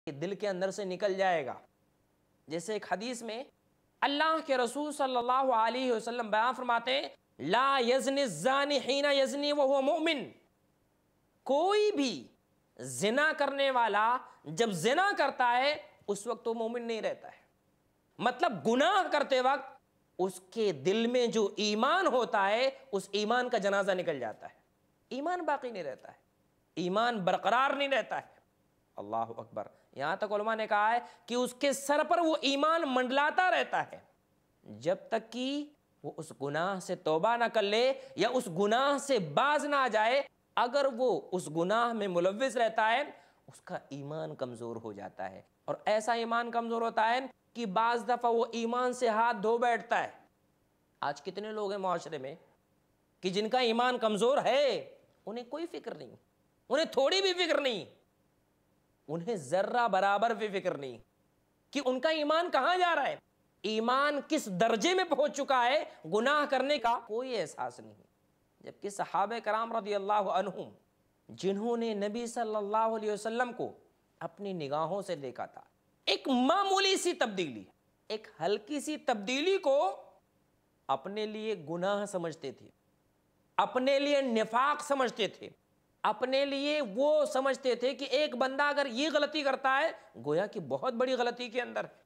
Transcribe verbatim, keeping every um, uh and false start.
دل کے اندر سے نکل جائے گا. جیسے ایک حدیث میں اللہ کے رسول صلی اللہ علیہ وسلم بیان فرماتے ہیں لا یزنی الزانی حین یزنی وہو مؤمن. کوئی بھی زنا کرنے والا جب زنا کرتا ہے اس وقت وہ مومن نہیں رہتا ہے. مطلب گناہ کرتے وقت اس کے دل میں جو ایمان ہوتا ہے اس ایمان کا جنازہ نکل جاتا ہے, ایمان باقی نہیں رہتا ہے, ایمان برقرار نہیں رہتا ہے. اللہ اکبر. یہاں تک علماء نے کہا ہے کہ اس کے سر پر وہ ایمان منڈلاتا رہتا ہے جب تک کہ وہ اس گناہ سے توبہ نہ کر لے یا اس گناہ سے باز نہ آ جائے. اگر وہ اس گناہ میں ملوث رہتا ہے اس کا ایمان کمزور ہو جاتا ہے, اور ایسا ایمان کمزور ہوتا ہے کہ بعض دفعہ وہ ایمان سے ہاتھ دھو بیٹھتا ہے. آج کتنے لوگ ہیں معاشرے میں کہ جن کا ایمان کمزور ہے, انہیں کوئی فکر نہیں, انہیں تھوڑی بھی فکر نہیں, انہیں ذرہ برابر بھی فکر نہیں کہ ان کا ایمان کہاں جا رہا ہے, ایمان کس درجے میں پہنچ چکا ہے, گناہ کرنے کا کوئی احساس نہیں. جبکہ صحابہ کرام رضی اللہ عنہم جنہوں نے نبی صلی اللہ علیہ وسلم کو اپنی نگاہوں سے دیکھا تھا, ایک معمولی سی تبدیلی, ایک ہلکی سی تبدیلی کو اپنے لیے گناہ سمجھتے تھے, اپنے لیے نفاق سمجھتے تھے, اپنے لیے وہ سمجھتے تھے کہ ایک بندہ اگر یہ غلطی کرتا ہے گویا کہ بہت بڑی غلطی کے اندر ہے.